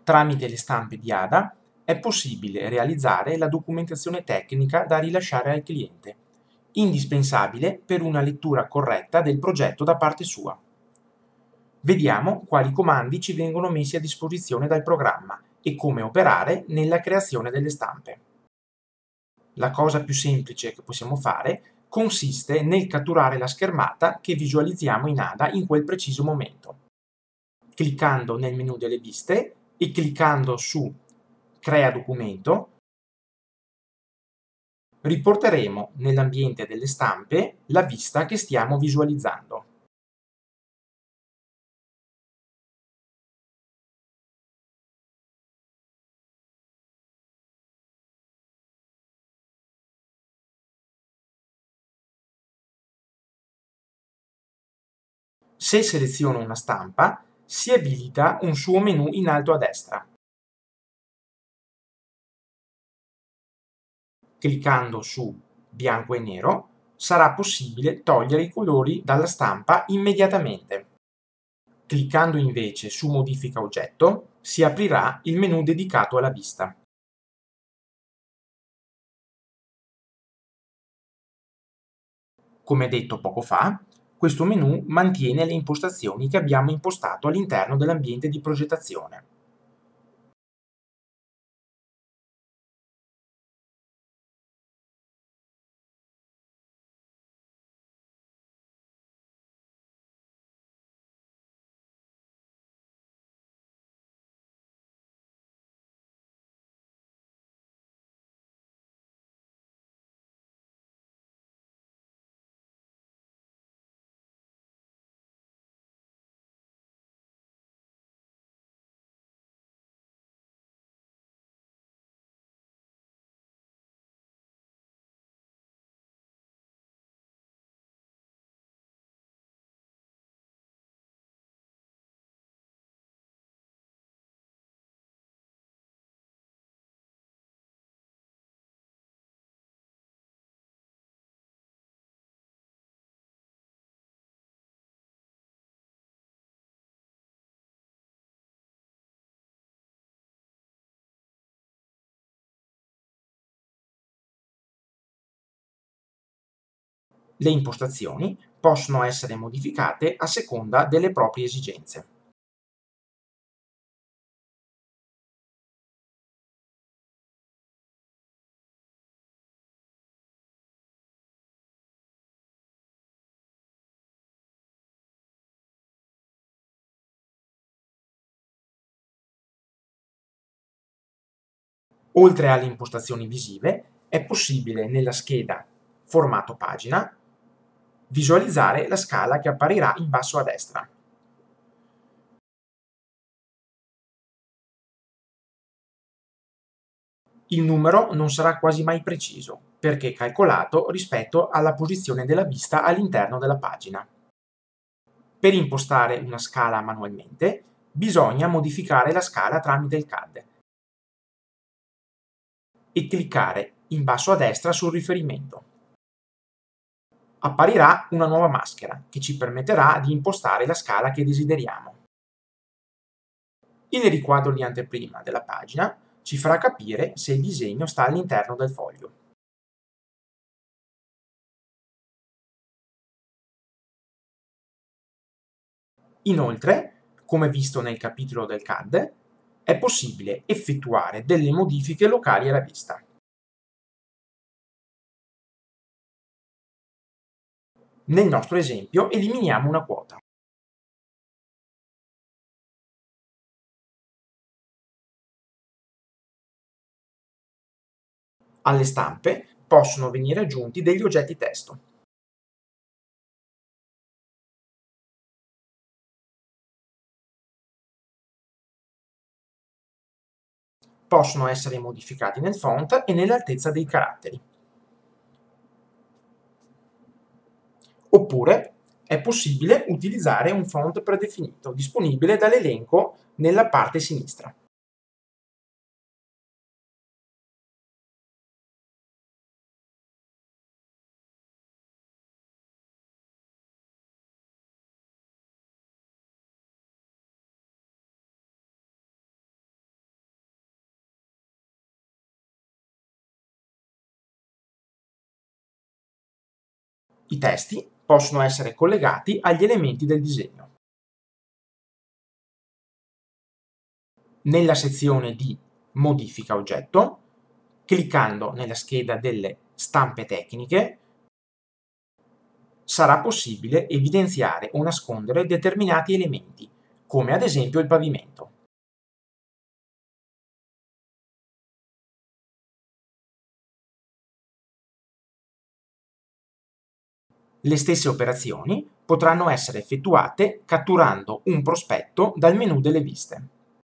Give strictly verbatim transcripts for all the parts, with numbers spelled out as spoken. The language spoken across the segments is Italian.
Tramite le stampe di A D A è possibile realizzare la documentazione tecnica da rilasciare al cliente, indispensabile per una lettura corretta del progetto da parte sua. Vediamo quali comandi ci vengono messi a disposizione dal programma e come operare nella creazione delle stampe. La cosa più semplice che possiamo fare consiste nel catturare la schermata che visualizziamo in A D A in quel preciso momento. Cliccando nel menu delle viste e cliccando su Crea documento, riporteremo nell'ambiente delle stampe la vista che stiamo visualizzando. Se seleziono una stampa, si abilita un suo menu in alto a destra. Cliccando su bianco e nero, sarà possibile togliere i colori dalla stampa immediatamente. Cliccando invece su Modifica oggetto, si aprirà il menu dedicato alla vista. Come detto poco fa, questo menu mantiene le impostazioni che abbiamo impostato all'interno dell'ambiente di progettazione. Le impostazioni possono essere modificate a seconda delle proprie esigenze. Oltre alle impostazioni visive, è possibile nella scheda Formato pagina visualizzare la scala che apparirà in basso a destra. Il numero non sarà quasi mai preciso, perché calcolato rispetto alla posizione della vista all'interno della pagina. Per impostare una scala manualmente, bisogna modificare la scala tramite il C A D e cliccare in basso a destra sul riferimento. Apparirà una nuova maschera che ci permetterà di impostare la scala che desideriamo. Il riquadro di anteprima della pagina ci farà capire se il disegno sta all'interno del foglio. Inoltre, come visto nel capitolo del C A D, è possibile effettuare delle modifiche locali alla vista. Nel nostro esempio eliminiamo una quota. Alle stampe possono venire aggiunti degli oggetti testo. Possono essere modificati nel font e nell'altezza dei caratteri. Oppure è possibile utilizzare un font predefinito, disponibile dall'elenco nella parte sinistra. I testi possono essere collegati agli elementi del disegno. Nella sezione di Modifica oggetto, cliccando nella scheda delle stampe tecniche, sarà possibile evidenziare o nascondere determinati elementi, come ad esempio il pavimento. Le stesse operazioni potranno essere effettuate catturando un prospetto dal menu delle viste.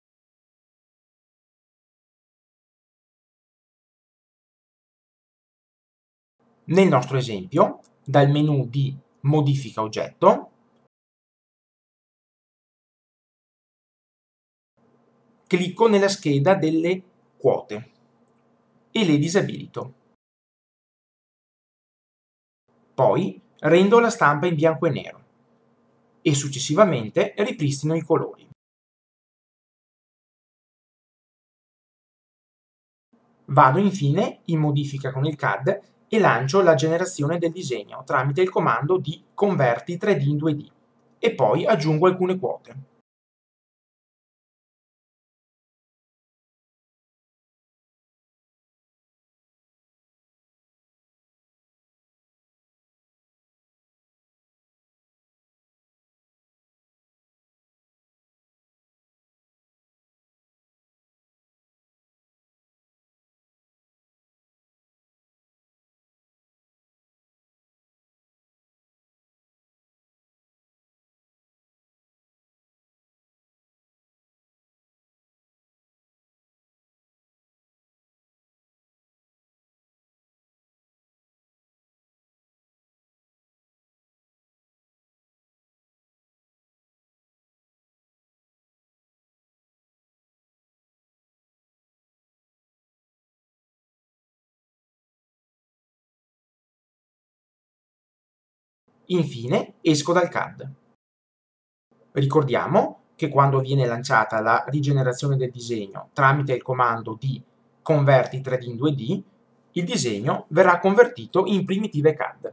Nel nostro esempio, dal menu di Modifica oggetto, clicco nella scheda delle quote e le disabilito. Poi rendo la stampa in bianco e nero e successivamente ripristino i colori. Vado infine in Modifica con il C A D e lancio la generazione del disegno tramite il comando di Converti tre D in due D e poi aggiungo alcune quote. Infine esco dal C A D. Ricordiamo che quando viene lanciata la rigenerazione del disegno tramite il comando di Converti tre D in due D, il disegno verrà convertito in primitive C A D.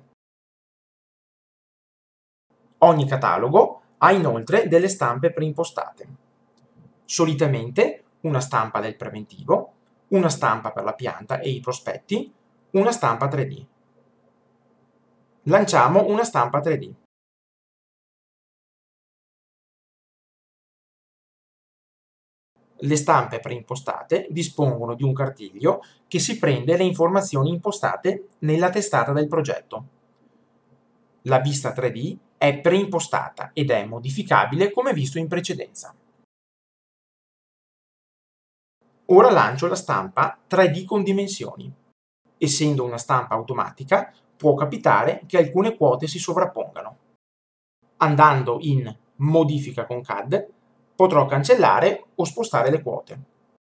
Ogni catalogo ha inoltre delle stampe preimpostate. Solitamente una stampa del preventivo, una stampa per la pianta e i prospetti, una stampa tre D. Lanciamo una stampa tre D. Le stampe preimpostate dispongono di un cartiglio che si prende le informazioni impostate nella testata del progetto. La vista tre D è preimpostata ed è modificabile come visto in precedenza. Ora lancio la stampa tre D con dimensioni. Essendo una stampa automatica, può capitare che alcune quote si sovrappongano. Andando in Modifica con C A D, potrò cancellare o spostare le quote.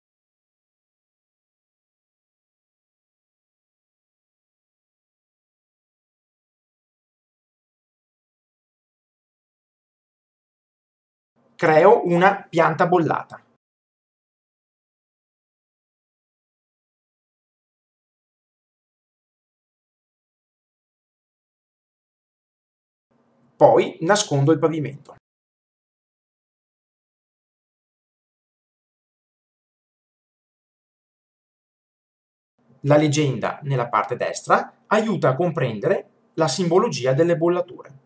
Creo una pianta bollata. Poi nascondo il pavimento. La leggenda nella parte destra aiuta a comprendere la simbologia delle bollature.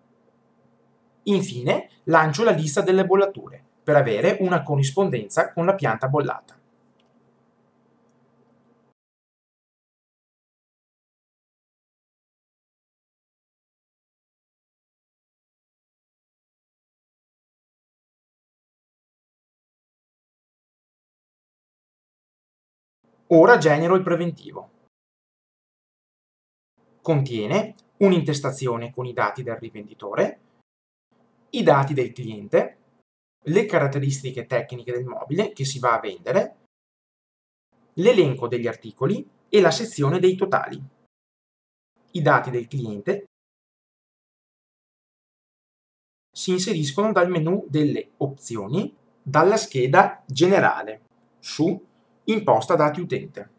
Infine lancio la lista delle bollature per avere una corrispondenza con la pianta bollata. Ora genero il preventivo. Contiene un'intestazione con i dati del rivenditore, i dati del cliente, le caratteristiche tecniche del mobile che si va a vendere, l'elenco degli articoli e la sezione dei totali. I dati del cliente si inseriscono dal menu delle opzioni dalla scheda Generale su Imposta dati utente.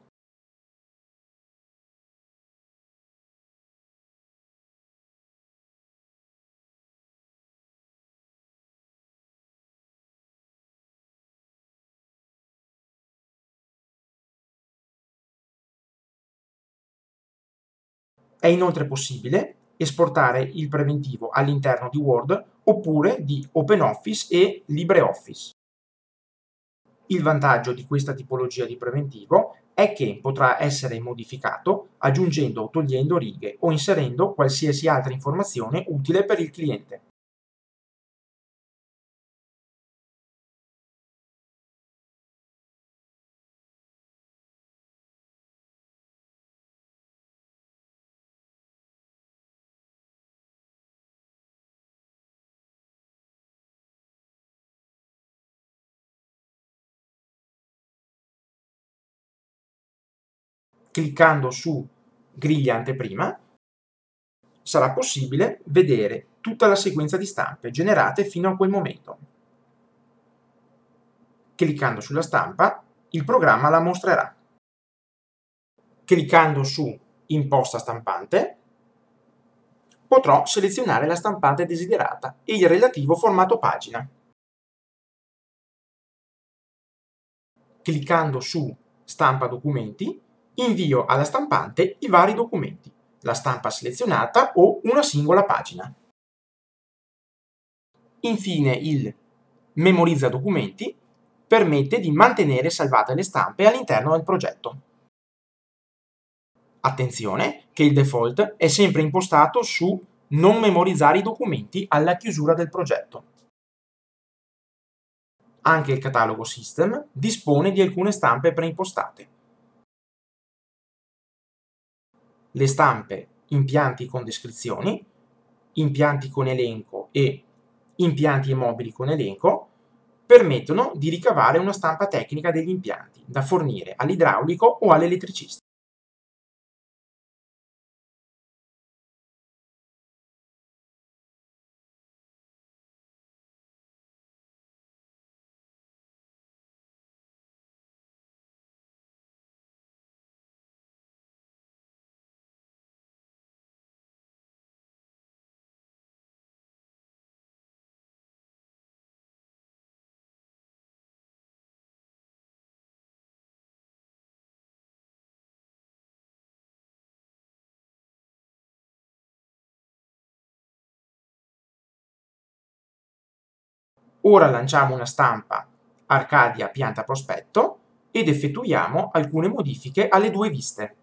È inoltre possibile esportare il preventivo all'interno di Word oppure di OpenOffice e LibreOffice. Il vantaggio di questa tipologia di preventivo è che potrà essere modificato aggiungendo o togliendo righe o inserendo qualsiasi altra informazione utile per il cliente. Cliccando su griglia anteprima sarà possibile vedere tutta la sequenza di stampe generate fino a quel momento. Cliccando sulla stampa, il programma la mostrerà. Cliccando su Imposta stampante, potrò selezionare la stampante desiderata e il relativo formato pagina. Cliccando su Stampa documenti, invio alla stampante i vari documenti, la stampa selezionata o una singola pagina. Infine il Memorizza documenti permette di mantenere salvate le stampe all'interno del progetto. Attenzione che il default è sempre impostato su non memorizzare i documenti alla chiusura del progetto. Anche il catalogo System dispone di alcune stampe preimpostate. Le stampe Impianti con descrizioni, Impianti con elenco e Impianti e mobili con elenco permettono di ricavare una stampa tecnica degli impianti da fornire all'idraulico o all'elettricista. Ora lanciamo una stampa Arcadia pianta prospetto ed effettuiamo alcune modifiche alle due viste.